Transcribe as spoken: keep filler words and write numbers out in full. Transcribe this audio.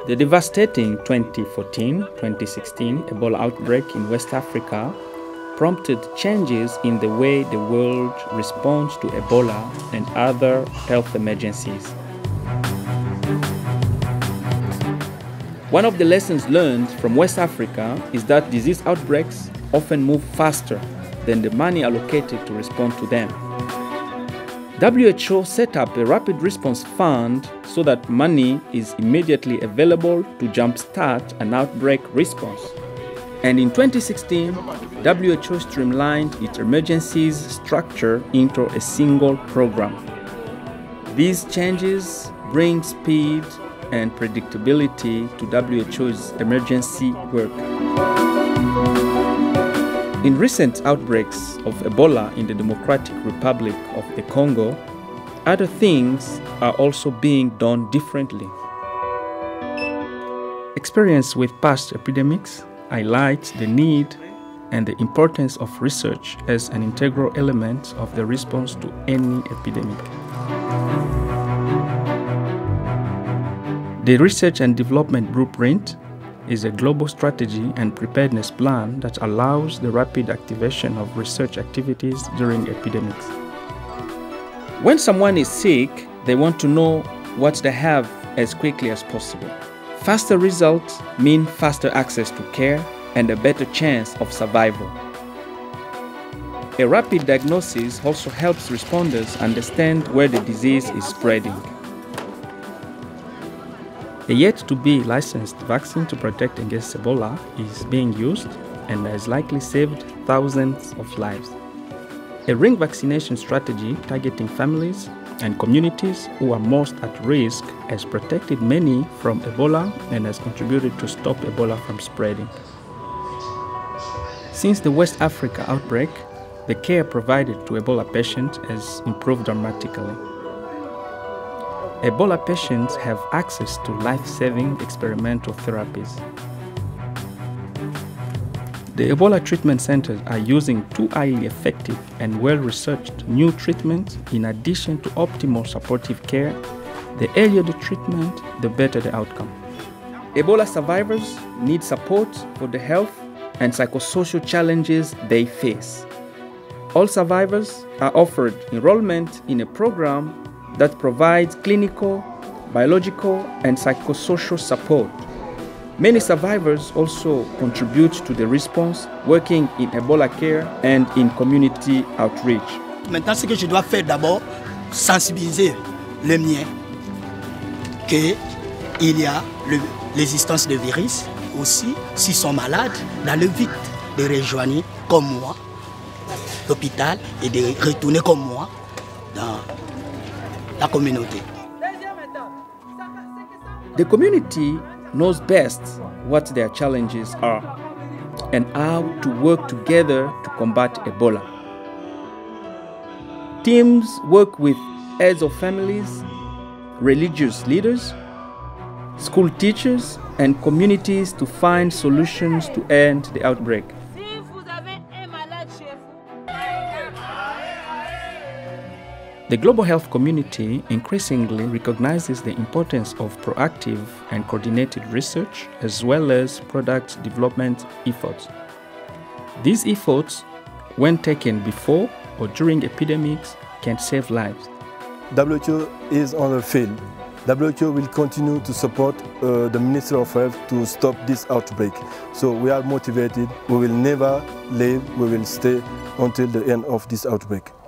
The devastating twenty fourteen twenty sixteen Ebola outbreak in West Africa prompted changes in the way the world responds to Ebola and other health emergencies. One of the lessons learned from West Africa is that disease outbreaks often move faster than the money allocated to respond to them. W H O set up a rapid response fund so that money is immediately available to jumpstart an outbreak response. And in twenty sixteen, W H O streamlined its emergencies structure into a single program. These changes bring speed and predictability to W H O's emergency work. In recent outbreaks of Ebola in the Democratic Republic of the Congo, other things are also being done differently. Experience with past epidemics highlights the need and the importance of research as an integral element of the response to any epidemic. The Research and Development Blueprint is a global strategy and preparedness plan that allows the rapid activation of research activities during epidemics. When someone is sick, they want to know what they have as quickly as possible. Faster results mean faster access to care and a better chance of survival. A rapid diagnosis also helps responders understand where the disease is spreading. A yet-to-be licensed vaccine to protect against Ebola is being used and has likely saved thousands of lives. A ring vaccination strategy targeting families and communities who are most at risk has protected many from Ebola and has contributed to stop Ebola from spreading. Since the West Africa outbreak, the care provided to Ebola patients has improved dramatically. Ebola patients have access to life-saving experimental therapies. The Ebola treatment centers are using two highly effective and well-researched new treatments in addition to optimal supportive care. The earlier the treatment, the better the outcome. Ebola survivors need support for the health and psychosocial challenges they face. All survivors are offered enrollment in a program that provides clinical, biological, and psychosocial support. Many survivors also contribute to the response, working in Ebola care and in community outreach. Maintenant, ce que je dois faire d'abord, sensibiliser les miens qu'il y a l'existence de virus. Aussi, s'ils sont malades, d'aller vite de rejoindre comme moi l'hôpital et de retourner comme moi dans la communauté. The community knows best what their challenges are and how to work together to combat Ebola. Teams work with heads of families, religious leaders, school teachers, and communities to find solutions to end the outbreak. The global health community increasingly recognizes the importance of proactive and coordinated research as well as product development efforts. These efforts, when taken before or during epidemics, can save lives. W H O is on the field. W H O will continue to support uh, the Ministry of Health to stop this outbreak. So we are motivated. We will never leave. We will stay until the end of this outbreak.